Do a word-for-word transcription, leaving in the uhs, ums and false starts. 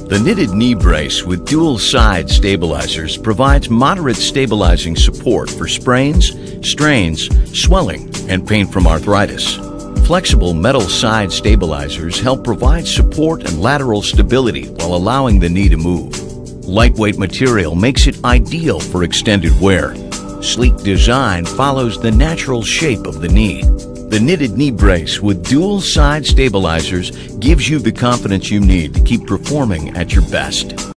The knitted knee brace with dual side stabilizers provides moderate stabilizing support for sprains, strains, swelling, and pain from arthritis. Flexible metal side stabilizers help provide support and lateral stability while allowing the knee to move. Lightweight material makes it ideal for extended wear. Sleek design follows the natural shape of the knee. The knitted knee brace with dual side stabilizers gives you the confidence you need to keep performing at your best.